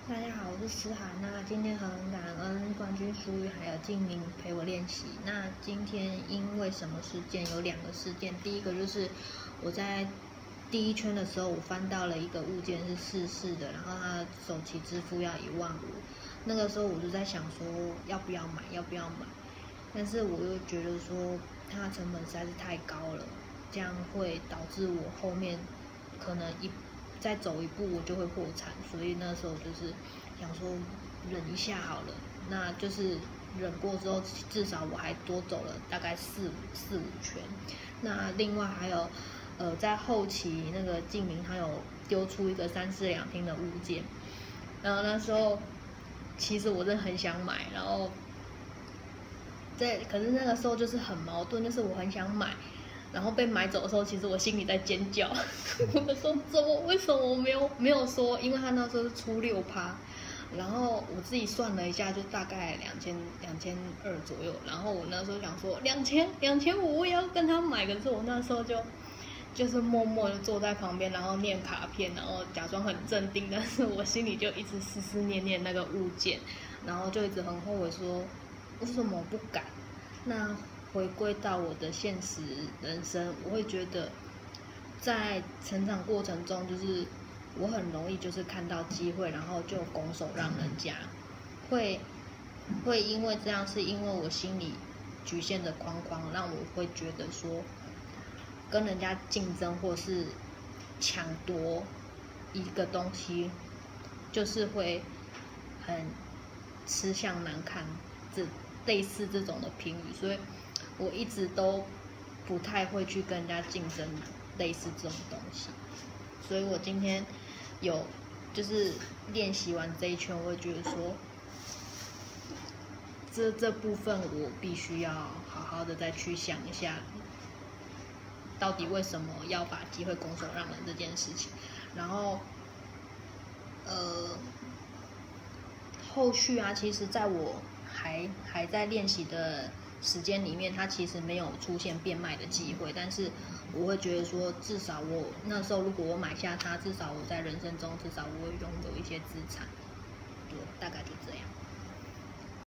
大家好，我是思涵。那今天很感恩冠军淑玉还有静明陪我练习。那今天因为什么事件？有两个事件。第一个就是我在第一圈的时候，我翻到了一个物件是4-4的，然后它的首期支付要15000。那个时候我就在想说要不要买，但是我又觉得说它的成本实在是太高了，这样会导致我后面可能再走一步我就会破产，所以那时候就是想说忍一下好了。那就是忍过之后，至少我还多走了大概四五圈。那另外还有在后期那个静明他有丢出一个3-4-2厅的物件，然后那时候其实我真的很想买，然后可是那个时候就是很矛盾，就是我很想买，然后被买走的时候，其实我心里在尖叫。我就说为什么我没有说？因为他那时候是出6%，然后我自己算了一下，就大概2200左右。然后我那时候想说2500我也要跟他买，可是我那时候就是默默的坐在旁边，然后念卡片，然后假装很镇定，但是我心里就一直思思念念那个物件，然后就一直很后悔说为什么我不敢。那回归到我的现实人生，我会觉得在成长过程中，就是我很容易就是看到机会，然后就拱手让人家，会因为这样，是因为我心里局限的框框，让我会觉得说跟人家竞争或是抢夺一个东西，就是会很吃相难看，类似这种的评语，所以我一直都不太会去跟人家竞争类似这种东西。所以我今天有就是练习完这一圈，我会觉得说这部分我必须要好好的再去想一下，到底为什么要把机会拱手让人这件事情。然后后续啊，其实在我还在练习的时间里面，它其实没有出现变卖的机会，但是我会觉得说，至少我那时候如果我买下它，至少我在人生中至少我会拥有一些资产。对，大概就这样。